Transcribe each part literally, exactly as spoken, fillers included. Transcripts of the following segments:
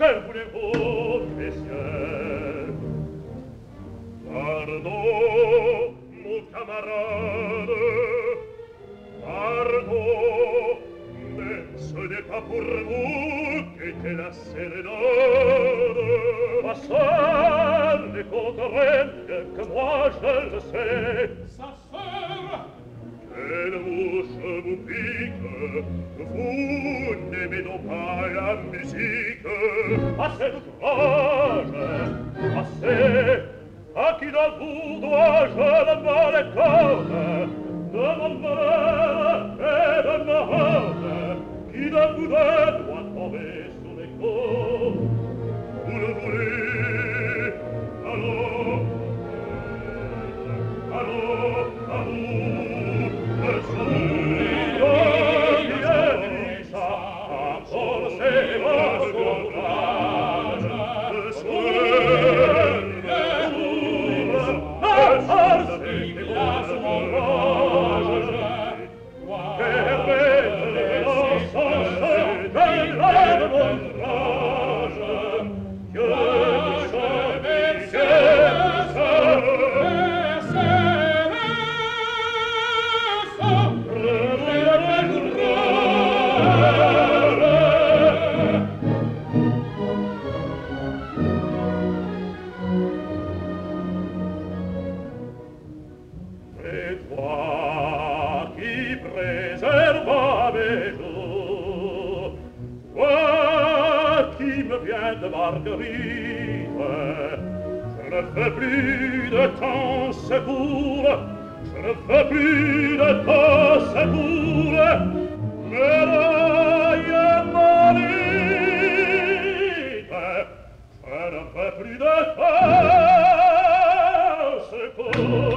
Que voulez-vous, messieurs? Pardon, mon camarade, pardon, mais ce n'est pas pour vous qu'était la sérénade. Ma sœur n'est contraire que moi je le sais. Sa sœur! Quelle mouche vous pique, vous n'aimez donc pas la musique. Assez d'outrage, assez. À qui de vous dois-je le malécole de mon malheur et de ma honte? Qui de vous deux doit tomber sous mes coups? Vous le voulez? Allons, allons, à vous, le sourire qui est ça, à forcer votre courage, le sourire. De Marguerite, je ne fais plus de temps secours, je ne fais plus de temps secours, mais l'œil m'arrive, je ne fais plus de temps secours.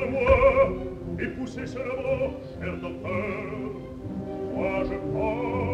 Serrez-vous contre moi, cher docteur. Moi je prends